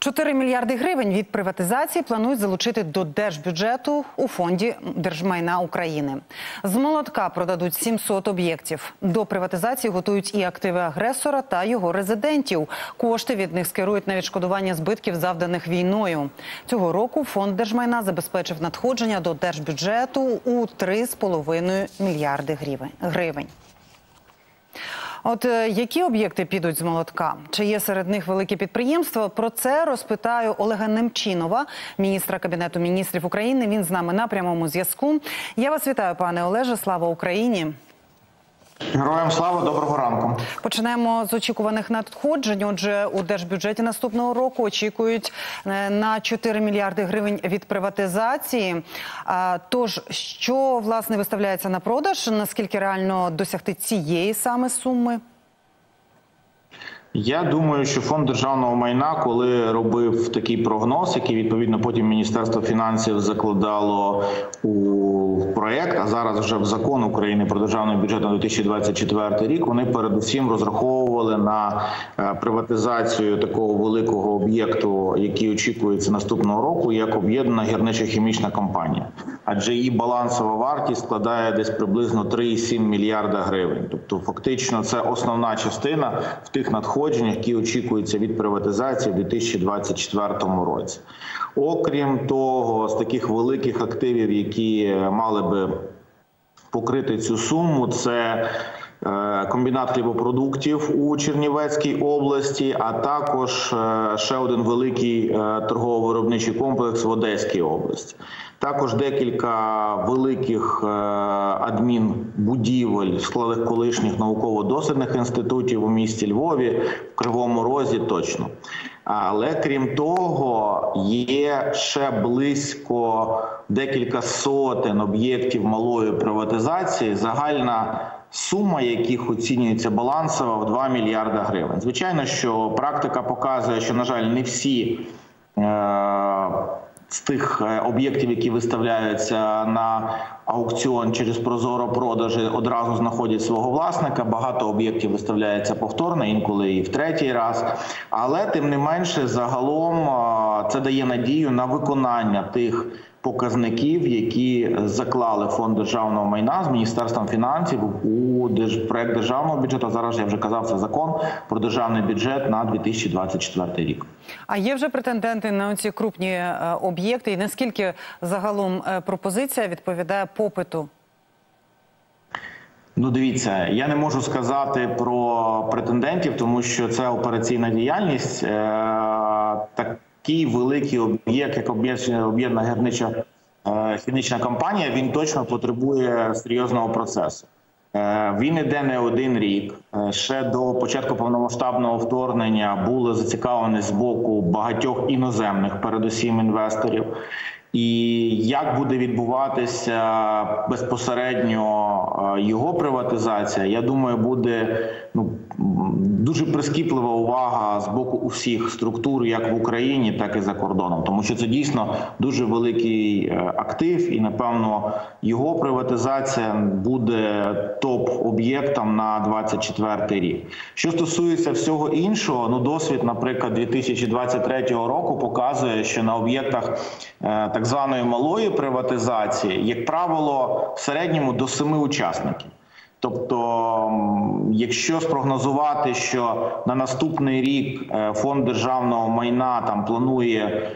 4 мільярди гривень від приватизації планують залучити до держбюджету у фонді держмайна України. З молотка продадуть 700 об'єктів. До приватизації готують і активи агресора та його резидентів. Кошти від них скерують на відшкодування збитків, завданих війною. Цього року фонд держмайна забезпечив надходження до держбюджету у 3,5 мільярди гривень. От які об'єкти підуть з молотка? Чи є серед них великі підприємства? Про це розпитаю Олега Немчінова, міністра Кабінету міністрів України. Він з нами на прямому зв'язку. Я вас вітаю, пане Олеже. Слава Україні! Героям слава, доброго ранку. Почнемо з очікуваних надходжень. Отже, у держбюджеті наступного року очікують на 4 мільярди гривень від приватизації. Тож, що, власне, виставляється на продаж? Наскільки реально досягти цієї саме суми? Я думаю, що фонд державного майна, коли робив такий прогноз, який відповідно потім Міністерство фінансів закладало у проєкт, а зараз вже в закон України про державний бюджет на 2024 рік, вони передусім розраховували на приватизацію такого великого об'єкту, який очікується наступного року, як об'єднана гірничо-хімічна компанія. Адже її балансова вартість складає десь приблизно 3,7 мільярда гривень. Тобто фактично це основна частина в тих надходженнях, які очікуються від приватизації в 2024 році. Окрім того, з таких великих активів, які мали би покрити цю суму, це комбінат хлібопродуктів у Чернівецькій області, а також ще один великий торгово-виробничий комплекс в Одеській області. Також декілька великих адмінбудівель в складах колишніх науково-дослідних інститутів у місті Львові, в Кривому Розі точно. Але крім того, є ще близько декілька сотень об'єктів малої приватизації, загальна сума яких оцінюється балансово в 2 мільярда гривень. Звичайно, що практика показує, що, на жаль, не всі з тих об'єктів, які виставляються на аукціон через прозоро-продажі, одразу знаходять свого власника. Багато об'єктів виставляється повторно, інколи і в третій раз. Але, тим не менше, загалом це дає надію на виконання тих показників, які заклали фонд державного майна з Міністерством фінансів у проект державного бюджету. А зараз, я вже казав, це закон про державний бюджет на 2024 рік. А є вже претенденти на ці крупні об'єкти? І наскільки загалом пропозиція відповідає попиту? Ну, дивіться, я не можу сказати про претендентів, тому що це операційна діяльність. Такий великий об'єкт, як об'єднана гірничо-хімічна компанія, він точно потребує серйозного процесу. Він іде не один рік. Ще до початку повномасштабного вторгнення були зацікавлені з боку багатьох іноземних, передусім, інвесторів. І як буде відбуватися безпосередньо його приватизація, я думаю, буде дуже прискіплива увага з боку усіх структур, як в Україні, так і за кордоном. Тому що це дійсно дуже великий актив і, напевно, його приватизація буде топ-об'єктом на 2024 рік. Що стосується всього іншого, досвід, наприклад, 2023 року показує, що на об'єктах так званої малої приватизації, як правило, в середньому до 7 учасників. Тобто, якщо спрогнозувати, що на наступний рік фонд державного майна планує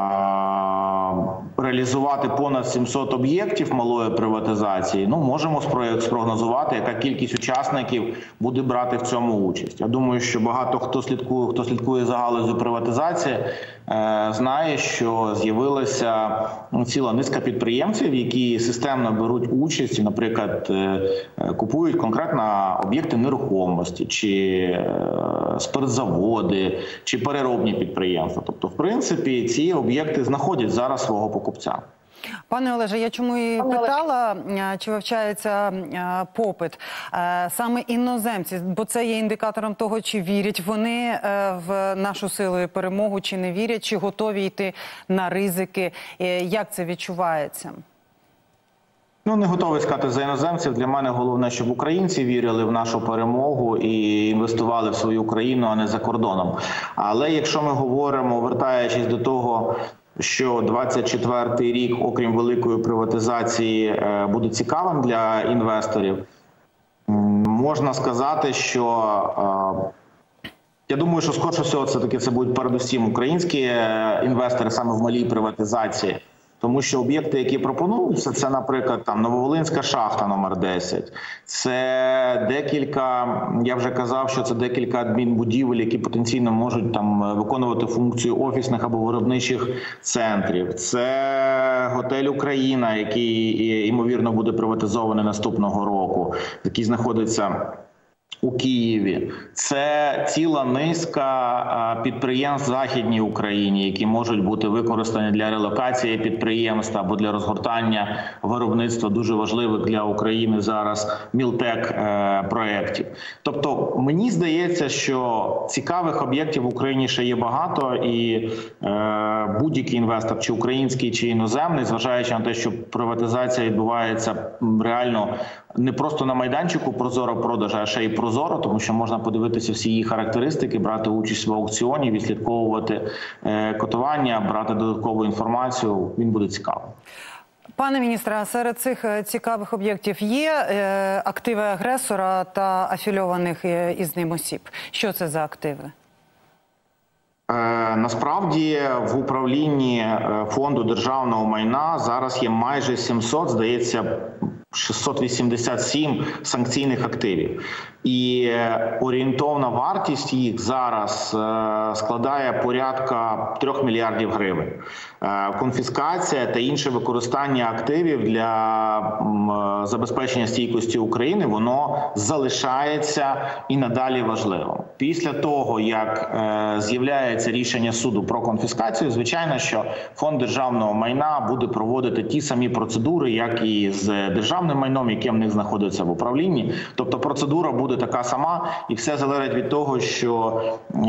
реалізувати понад 700 об'єктів малої приватизації, можемо спрогнозувати, яка кількість учасників буде брати в цьому участь. Я думаю, що багато хто слідкує за галуззю приватизації, знає, що з'явилася ціла низка підприємців, які системно беруть участь, наприклад, купують конкретно об'єкти нерухомості, чи спиртзаводи, чи переробні підприємства. Тобто, в принципі, ці об'єкти знаходять зараз свого покупця. Пане Олеже, я чому і питала, чи вивчається попит саме іноземці, бо це є індикатором того, чи вірять вони в нашу силу і перемогу, чи не вірять, чи готові йти на ризики, як це відчувається? Ну, не готовий сказати за іноземців. Для мене головне, щоб українці вірили в нашу перемогу і інвестували в свою країну, а не за кордоном. Але якщо ми говоримо, вертаючись до того, що 24-й рік, окрім великої приватизації, буде цікавим для інвесторів, можна сказати, що я думаю, що скорше всього це будуть передусім українські інвестори саме в малій приватизації. Тому що об'єкти, які пропонуються, це, наприклад, там Нововолинська шахта номер 10, це декілька, я вже казав, що це декілька адмінбудівель, які потенційно можуть там виконувати функцію офісних або виробничих центрів. Це готель «Україна», який, ймовірно, буде приватизований наступного року, який знаходиться у Києві. Це ціла низка підприємств в Західній Україні, які можуть бути використані для релокації підприємств або для розгортання виробництва дуже важливих для України зараз мілтек-проєктів. Тобто, мені здається, що цікавих об'єктів в Україні ще є багато, і будь-який інвестор, чи український, чи іноземний, зважаючи на те, що приватизація відбувається реально не просто на майданчику прозоро-продажу, а ще й прозоро, тому що можна подивитися всі її характеристики, брати участь в аукціоні, відслідковувати котування, брати додаткову інформацію. Він буде цікавим. Пане міністре, а серед цих цікавих об'єктів є активи агресора та афільованих із ним осіб? Що це за активи? Насправді в управлінні Фонду державного майна зараз є майже 700, здається, 687 санкційних активів. І орієнтовна вартість їх зараз складає порядка 3 мільярдів гривень. Конфіскація та інше використання активів для забезпечення стійкості України, воно залишається і надалі важливим. Після того, як з'являється рішення суду про конфіскацію, звичайно, що Фонд державного майна буде проводити ті самі процедури, як і з державним майном, яке в них знаходиться в управлінні. Тобто процедура буде така сама, і все залежить від того, що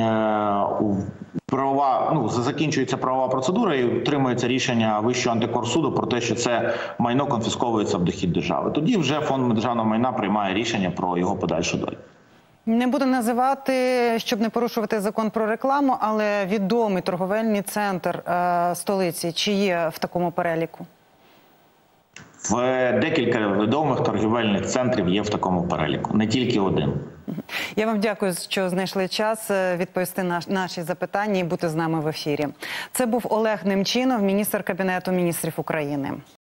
закінчується правова процедура і отримується рішення Вищого антикорсуду про те, що це майно конфісковується в дохід держави. Тоді вже Фонд державного майна приймає рішення про його подальшу долю. Не буду називати, щоб не порушувати закон про рекламу, але відомий торговельний центр столиці, чи є в такому переліку? Декілька відомих торгівельних центрів є в такому переліку, не тільки один. Я вам дякую, що знайшли час відповісти на наші запитання і бути з нами в ефірі. Це був Олег Немчінов, міністр Кабінету міністрів України.